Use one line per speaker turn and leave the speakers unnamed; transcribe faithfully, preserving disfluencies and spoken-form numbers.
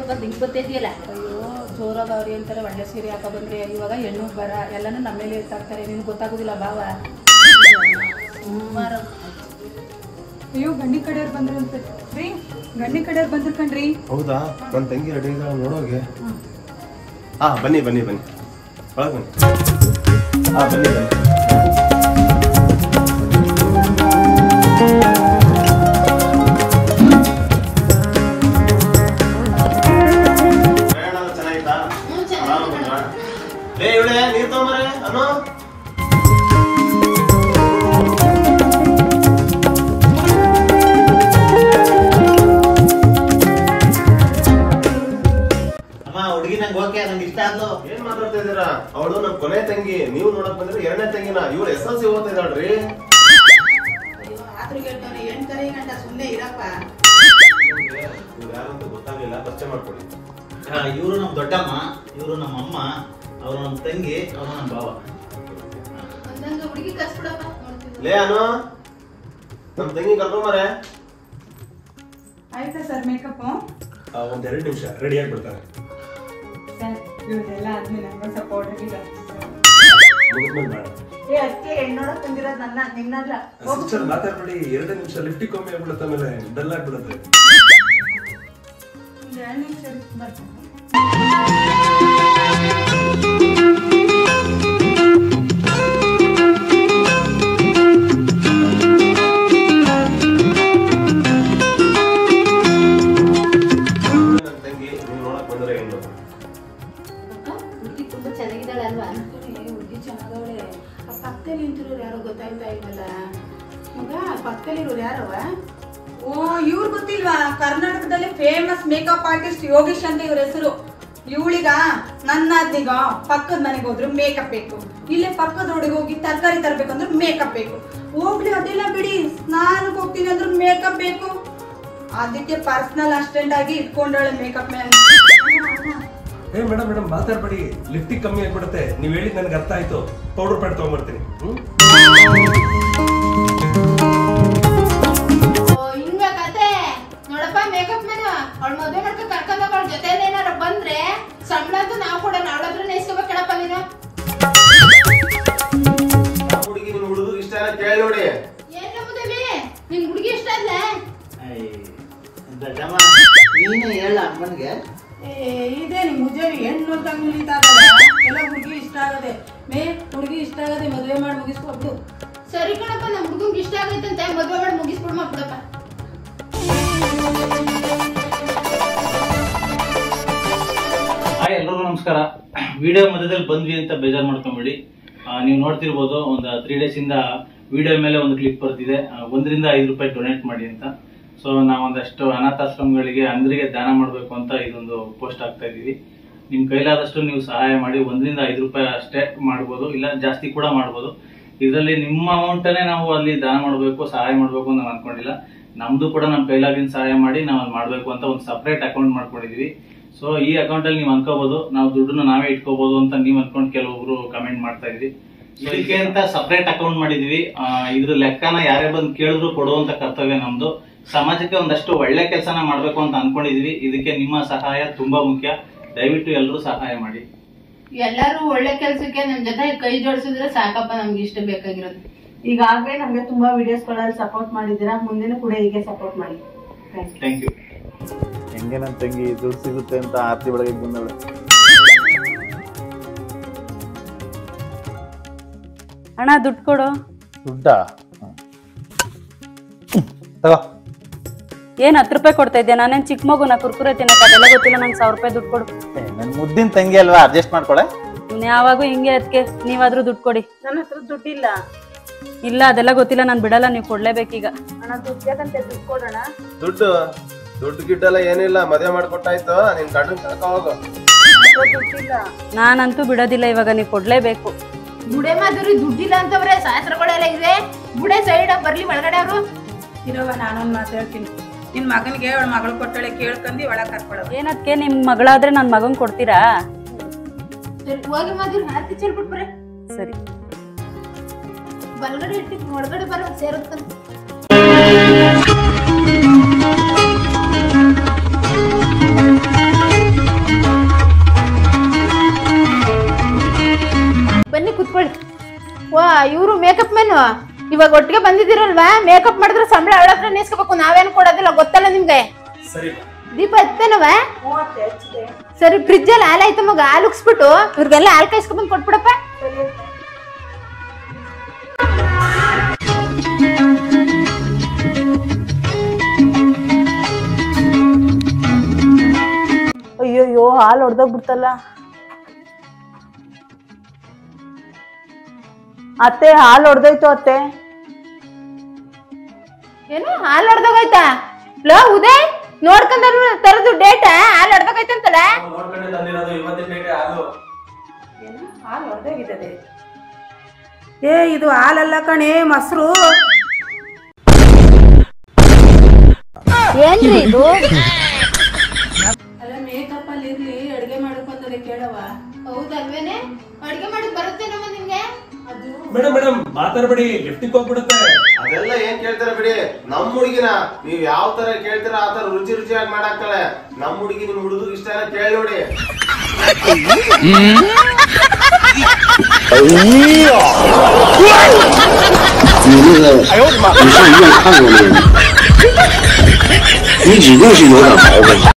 ಜೋರಾಗಿ ದಿಂಗ್ ಬತ್ತಿದೆಯಲ್ಲ.
ಅಯ್ಯೋ ಜೋರಾಗ ಅವ್ರು ಹೇಳ್ತಾರೆ ಒಳ್ಳೆ ಸೀರೆ ಹಾಕೋ ಬಂದ್ರೆ ಇವಾಗ ಹೆಣ್ಣು ಬರ ಎಲ್ಲನೂ ನಮ್ಮ ಮೇಲೆ ಎತ್ತಾಕ್ತಾರೆ. ನಿನ್ಗೆ ಗೊತ್ತಾಗೋದಿಲ್ಲ ಭಾವ. ಅಯ್ಯೋ ಗಂಡಿ ಕಡೆಯವ್ರು ಬಂದ್ರಂತೆ ರೀ. ಗಂಡಿ ಕಡೆಯವ್ರು ಬಂದ್ರು ಕಣ್ರಿ.
ಹೌದಾ? ನನ್ನ ತಂಗಿ ರೆಡಿ ಇದ್ದಾಳೆ ನೋಡೋಗೆ. ಹಾ ಬನ್ನಿ ಬನ್ನಿ ಬನ್ನಿ ಒಳಗೆ ಬನ್ನಿ. ಹಾ ಬನ್ನಿ ಬನ್ನಿ. ಚೆನ್ನಾಗಿತ್ತಾ? ಏ ಇವಳೆ ನೀರ್ ತಗೊಂಬರೆ ಅನು. ಏನ್ ಮಾತಾಡ್ತಾ ಇದೀರಾ? ಅವಳು ನಮ್ ಕೊನೆ ತಂಗಿ. ನೀವು ನೋಡಕ್ ಬಂದ್ರೆ ಎರಡನೇ ತಂಗಿನ. ಇವ್ರು ಎಸ್ ಎಲ್ ಸಿ ಓದ್ತಾ ಇದ್ದಾಳ್ರಿ. ಇವ್ರು ಯಾರಂತ ಗೊತ್ತಾಗ್ಲಿಲ್ಲ, ಪರಿಚಯ ಮಾಡ್ಕೊಡಿ.
ಇವರು ನಮ್ ದೊಡ್ಡಮ್ಮ, ಇವರು ನಮ್ಮ ಅಮ್ಮ, ಅವ್ರು ನಮ್ ತಂಗಿ, ಅವ್ರು ನಮ್ ಭಾವ.
ಲೇ ಅನು, ನಮ್ ತಂಗಿ ಕರ್ಕೊಂಬರೆ.
ಆಯ್ತಾ ಸರ್ ಮೇಕಪ್?
ಒಂದ್ ಎರಡು ನಿಮಿಷ ರೆಡಿ ಆಗ್ಬಿಡ್ತಾರೆ.
ಸರ್ ಇವರೆಲ್ಲ ಆದ್ಮೇಲೆ ನಂಗೆ ಸ್ವಲ್ಪ ಆರ್ಡರ್ ಇದೆ. ಏ ಅದಕ್ಕೆ ಹೆಣ್ಣೋಡಕ್ ಬಂದಿರೋದು ನನ್ನ ನಿನ್ನಲ್ಲ.
ಸಿಸ್ಟರ್ ಮಾತಾಡ್ಬೇಡಿ, ಎರಡು ನಿಮಿಷ ಲಿಫ್ಟಿಗೆ ಕಮ್ಮಿ ಆಗ್ಬಿಡುತ್ತೆ, ಆಮೇಲೆ ಡಲ್ ಆಗ್ಬಿಡುತ್ತೆ.
ಒಂದು ಎರಡು ನಿಮಿಷ ಬರ್ತೀನಿ.
ಪಕ್ಕದಲ್ಲಿ ನಿಂತಿರೋರು ಯಾರೋ ಗೊತ್ತಾಗ್ತಾ ಇಲ್ವಲ್ಲ ಮಗ? ಪಕ್ಕದಲ್ಲಿರೋರು ಯಾರವ?
ಓ ಇವ್ರು ಗೊತ್ತಿಲ್ವಾ? ಕರ್ನಾಟಕದಲ್ಲಿ ಫೇಮಸ್ ಮೇಕಪ್ ಆರ್ಟಿಸ್ಟ್ ಯೋಗೀಶ್ ಅಂತ ಇವ್ರ ಹೆಸರು. ಇವಳಿಗ ನನ್ನ ಅದ್ನಿಗ ಪಕ್ಕದ ಮನೆಗೆ ಹೋದ್ರು ಮೇಕಪ್ ಬೇಕು, ಇಲ್ಲೇ ಪಕ್ಕದ ರೋಡಿಗೆ ಹೋಗಿ ತರಕಾರಿ ತರಬೇಕಂದ್ರೆ ಮೇಕಪ್ ಬೇಕು. ಹೋಗ್ಲಿ ಅದೆಲ್ಲ ಬಿಡಿ, ಸ್ನಾನಕ್ಕೆ ಹೋಗ್ತೀನಿ ಅಂದ್ರೆ ಮೇಕಪ್ ಬೇಕು. ಅದಕ್ಕೆ ಪರ್ಸನಲ್ ಅಸಿಸ್ಟೆಂಟ್ ಆಗಿ ಇಟ್ಕೊಂಡಾಳೆ ಮೇಕಪ್ ಮ್ಯಾನ್.
ಏ ಮೇಡಮ್ ಮೇಡಮ್ ಮಾತಾಡ್ಬೇಡಿ, ಲಿಫ್ಟಿಗೆ ಕಮ್ಮಿ ಆಗ್ಬಿಡುತ್ತೆ. ನೀವ್ ಹೇಳಿದ್ ನನಗೆ ಅರ್ಥ ಆಯ್ತು. ಪೌಡರ್ ಪ್ಯಾಡ್ ತಗೊಂಡ್ಬರ್ತೀನಿ.
ಹಿಂಗ ಕತೆ ನೋಡಪ್ಪ. ಮೇಕಪ್ ಮ್ಯಾನ್ ಅವಳ ಮದುವೆ ಮಾಡ್ಕೊಂಡು ಕರ್ಕೊಂಡ್ ಹೋಗ. ಅವಳ ಜೊತೆ ಏನಾರ ಬಂದ್ರೆ ಸಂಬಳ ಅಂತೂ ನಾವು ಕೊಡೋಣ. ಅವಳ ಹತ್ರ ನೆಸ್ಕೋಬೇಕಳಪ್ಪ ನೀನು.
ಹುಡುಗಿ ನಿಮ್ ಹುಡುಗ ಇಷ್ಟ ಕೇಳಿ ನೋಡಿ.
ಏನ್ ಮುದೇವಿ ನಿನ್ ಹುಡುಗಿ ಇಷ್ಟ ಅಲ್ಲ?
ನೀನೇ ಹೇಳ ಅಮ್ಮನ್ಗೆ.
ಇದೇ ನಿಮ್ ಮುಜೇವಿ ಹೆಣ್ಣು ನೋಡ್ದಂಗ್ ನಿಲ್ತಾ ಎಲ್ಲ ಹುಡುಗಿ ಇಷ್ಟ ಆಗದೆ. ಮೇ ಹುಡುಗಿ ಇಷ್ಟ ಆಗದೆ ಮದುವೆ ಮಾಡಿ ಮುಗಿಸ್ಕೊಬ್ದು.
ಸರಿ ಕಣಪ್ಪ, ನಮ್ ಹುಡುಗಂಗ್ ಇಷ್ಟ ಆಗೈತಂತೆ ಮದುವೆ ಮಾಡಿ ಮುಗಿಸ್ಬಿಡ್ ಮಾಡ್ಬಿಡಪ್ಪ.
ಹಾಯ್ ಎಲ್ರಿಗೂ ನಮಸ್ಕಾರ. ವಿಡಿಯೋ ಮಧ್ಯದಲ್ಲಿ ಬಂದ್ವಿ ಅಂತ ಬೇಜಾರು ಮಾಡ್ಕೊಂಬಿಡಿ. ನೀವು ನೋಡ್ತಿರ್ಬೋದು, ಒಂದು ತ್ರೀ ಡೇಸ್ ಇಂದ ವಿಡಿಯೋ ಮೇಲೆ ಒಂದು ಕ್ಲಿಪ್ ಬರ್ತಿದೆ, ಒಂದರಿಂದ ಐದು ರೂಪಾಯಿ ಡೊನೇಟ್ ಮಾಡಿ ಅಂತ. ಸೊ ನಾವೊಂದಷ್ಟು ಅನಾಥಾಶ್ರಮಗಳಿಗೆ ಅಂಗರಿಗೆ ದಾನ ಮಾಡಬೇಕು ಅಂತ ಇದೊಂದು ಪೋಸ್ಟ್ ಆಗ್ತಾ ಇದೀವಿ. ನಿಮ್ ಕೈಲಾದಷ್ಟು ನೀವು ಸಹಾಯ ಮಾಡಿ. ಒಂದರಿಂದ ಐದು ರೂಪಾಯಿ ಅಷ್ಟೇ ಮಾಡ್ಬೋದು, ಇಲ್ಲ ಜಾಸ್ತಿ ಕೂಡ ಮಾಡ್ಬೋದು. ಇದರಲ್ಲಿ ನಿಮ್ಮ ಅಮೌಂಟನ್ನೇ ನಾವು ಅಲ್ಲಿ ದಾನ ಮಾಡಬೇಕು, ಸಹಾಯ ಮಾಡಬೇಕು ಅಂತ ನಾವು ಅನ್ಕೊಂಡಿಲ್ಲ. ನಮ್ದು ಕೂಡ ನಮ್ಮ ಕೈಲಾಗಿನ ಸಹಾಯ ಮಾಡಿ ನಾವು ಅಲ್ಲಿ ಮಾಡಬೇಕು ಅಂತ ಒಂದು ಸಪ್ರೇಟ್ ಅಕೌಂಟ್ ಮಾಡ್ಕೊಂಡಿದೀವಿ. ಸೊ ಈ ಅಕೌಂಟ್ ಅಲ್ಲಿ ನೀವು ಅನ್ಕೋಬಹುದು ನಾವು ದುಡ್ಡನ್ನ ನಾವೇ ಇಟ್ಕೋಬಹುದು ಅಂತ ನೀವು ಅನ್ಕೊಂಡು ಕೆಲವೊಬ್ರು ಕಮೆಂಟ್ ಮಾಡ್ತಾ ಇದ್ರಿ. ಇದಕ್ಕೆ ಅಂತ ಸಪ್ರೇಟ್ ಅಕೌಂಟ್ ಮಾಡಿದೀವಿ. ಇದ್ರ ಲೆಕ್ಕನ ಯಾರೇ ಬಂದು ಕೇಳಿದ್ರು ಕೊಡುವಂತ ಕರ್ತವ್ಯ ನಮ್ದು. ಸಮಾಜಕ್ಕೆ ಒಂದಷ್ಟು ಒಳ್ಳೆ ಕೆಲಸನ ಮಾಡ್ಬೇಕು ಅಂತ ಅನ್ಕೊಂಡಿದೀವಿ. ಇದಕ್ಕೆ ನಿಮ್ಮ ಸಹಾಯ ತುಂಬಾ ಮುಖ್ಯ. ದಯವಿಟ್ಟು ಎಲ್ಲರೂ ಸಹಾಯ ಮಾಡಿ.
ಎಲ್ಲರೂ ಒಳ್ಳೆ ಕೆಲ್ಸಕ್ಕೆ ನಮ್ ಜೊತೆ ಕೈ ಜೋಡಿಸಿದ್ರೆ ಸಾಕಪ್ಪ, ನಮ್ಗೆ ಇಷ್ಟ ಬೇಕಾಗಿರೋದು.
ಈಗಾಗಲೇ ನಮ್ಗೆ ತುಂಬಾ ವಿಡಿಯೋಸ್ ಗಳಲ್ಲಿ ಸಪೋರ್ಟ್ ಮಾಡಿದ್ದೀರಾ, ಮುಂದಿನ ಕೂಡ ಹೀಗೆ ಸಪೋರ್ಟ್ ಮಾಡಿ.
Thank you.
ಹೆಂಗೆ ನನ್ನ ತಂಗಿ ದುಡ್ಡು ಸಿಗುತ್ತೆ ಅಂತ ಆರ್ತಿ ಬೆಳಗ್ಗೆ ಬಂದವಳೆ.
ಅಣ್ಣ ದುಡ್ಡು ಕೊಡು.
ದುಡ್ಡ ತಗೋ.
ಏನ್ ಹತ್ತು ರೂಪಾಯಿ ಕೊಡ್ತಾ ಇದ್ಯಾ? ನಾನೇನ್ ಚಿಕ್ಕ ಮಗು, ನಾ ಕುರ್ಕುರೆ ತಿನ್ನಕ್ಕೆ ಅದೆಲ್ಲ ಗೊತ್ತಿಲ್ಲ. ನಂಗೆ ಸಾವಿರ ರೂಪಾಯಿ ದುಡ್ಡು ಕೊಡು.
ನನ್ ಮುದ್ದಿನ ತಂಗಿ ಅಲ್ವಾ, ಅಡ್ಜಸ್ಟ್ ಮಾಡ್ಕೊಳೆ.
ಯಾವಾಗೂ ಹಿಂಗೆ ಅದಕ್ಕೆ ನೀವಾದ್ರೂ ದುಡ್ಡು ಕೊಡಿ.
ನನ್ನ ಹತ್ರ ದುಡ್ಡಿಲ್ಲ.
ಇಲ್ಲ ಅದೆಲ್ಲ ಗೊತ್ತಿಲ್ಲ, ನಾನು ಬಿಡಲ್ಲ, ನೀವು ಕೊಡ್ಲೇಬೇಕೀಗ.
ಅಣ್ಣ ದುಡ್ಡು ಯಾಕಂತ ದುಡ್ಡು ಕೊಡೋಣ.
ದುಡ್ಡು ದುಡ್ಡು ಗಿಡ್ಡೆಲ್ಲ ಏನಿಲ್ಲ, ಮದುವೆ ಮಾಡ್ಕೊಟ್ಟಾಯ್ತು. ನಿನ್ ಗಂಡನ್ ಕರ್ಕ ಹೋಗು.
ದುಡ್ಡಿಲ್ಲ.
ನಾನಂತೂ ಬಿಡೋದಿಲ್ಲ, ಇವಾಗ ನೀವು ಕೊಡ್ಲೇಬೇಕು.
ಬುಡೆ ಮಾಧುರಿ ದುಡ್ಡಿಲ್ಲ ಅಂತವ್ರೆ, ಶಾಸ್ತ್ರಗಳೆಲ್ಲ ಇದೆ. ಬುಡೆ ಸೈಡ್ ಬರ್ಲಿ ಒಳಗಡೆ ಅವರು
ಇರೋವ. ನಾನೊಂದ್ ಮಾತಾಡ್ತೀನಿ. ನಿನ್ ಮಗನಿಗೆ ಅವಳ ಮಗಳು ಕೊಟ್ಟಳೆ ಕೇಳ್ಕೊಂಡಿ ಒಳಗ್ ಕರ್ಕೊಳವ.
ಏನಕ್ಕೆ ನಿಮ್ ಮಗಳಾದ್ರೆ ನನ್ ಮಗನ್ ಕೊಡ್ತೀರಾ?
ಸರಿ ಹೋಗಿ ಮಾಧುರಿ, ಹಾಕಿ ಚೆಲ್ಬಿಟ್ರೆ
ಸರಿ.
ಬಲ್ಗಡೆ ಇಟ್ಟು ಒಳಗಡೆ ಬರೋ ಸೇರೋದ್ಕಂತ. ಕುತ್ಕೊಳ್ಳಿ. ವಾ ಇವರು ಮೇಕಪ್ ಮ್ಯಾನ್ ಇವಾಗ ಒಟ್ಟಿಗೆ ಬಂದಿದ್ದೀರಲ್ವಾ? ಮೇಕಪ್ ಮಾಡಿದ್ರೆ ಸಂಬಳ ಅವಳ ಹತ್ರ ನೇಸ್ಕೋಬೇಕು, ನಾವೇನು ಕೊಡೋದಿಲ್ಲ ಗೊತ್ತಲ್ಲ ನಿಮ್ಗೆ. ದೀಪ ಹತ್ತೇನವ? ಸರಿ ಫ್ರಿಜ್ ಅಲ್ಲಿ ಹಾಲು ಆಯ್ತು ಮಗ, ಹಾಲು ಉಕ್ಸ್ಬಿಟ್ಟು ಇವ್ರಿಗೆಲ್ಲ ಹಾಲು ಕಾಯಿಸ್ಕೊಂಡ್ಬಂದು ಕೊಟ್ಬಿಡಪ್ಪ.
ಅಯ್ಯೋಯ್ಯೋ ಹಾಲು ಹೊಡೆದೋಗ್ಬಿಡ್ತಲ್ಲ. ಅತ್ತೆ ಹಾಲು ಹೊಡೆದೋಯ್ತು ಅತ್ತೆ.
ಏನು ಹಾಲು ಹೊಡೆದೋಗೈತಾ? ಲೋ ಉದಯ್ ನೋಡ್ಕೊಂಡ್ ತರದು ಡೇಟ್ ಹಾಲು ಹೊಡೆದೋಗೈತಂತಲ್ಲ.
ಹಾಲು ಹೊಡೆದೋಗಿದ್ದದೆ. ಏ ಇದು ಹಾಲಲ್ಲ ಕಣೆ, ಮೊಸರು.
ಏನ್ರಿ ಇದು?
ಅಲ್ಲ ಮೇಕಪ್ ಅಲ್ಲಿ ಇರ್ಲಿ, ಅಡ್ಗೆ ಮಾಡಕ್ ಬಂದರೆ ಕೇಳವ.
ಹೌದಲ್ವೇನೆ? ಅಡ್ಗೆ ಮಾಡಕ್ ಬರುತ್ತೆ ನಮ್ಮ ನಿಮ್ಗೆ?
ಮೇಡಮ್ ಮೇಡಮ್ ಮಾತಾಡ್ಬೇಡಿ, ಲಿಫ್ಟಿಗೆ ಹೋಗ್ಬಿಡುತ್ತೆ.
ಅದೆಲ್ಲ ಏನ್ ಕೇಳ್ತಾರ ಬಿಡಿ. ನಮ್ ಹುಡುಗಿನ ನೀವ್ ಯಾವ ತರ ಕೇಳ್ತೀರ ಆ ತರ ರುಚಿ ರುಚಿಯಾಗಿ ಮಾಡಾಕ್ತಾಳೆ. ನಮ್ ಹುಡುಗಿ ನಿಮ್ ಹುಡುಗ ಇಷ್ಟ ಕೇಳಿ ನೋಡಿ.
你指定是有点毛病。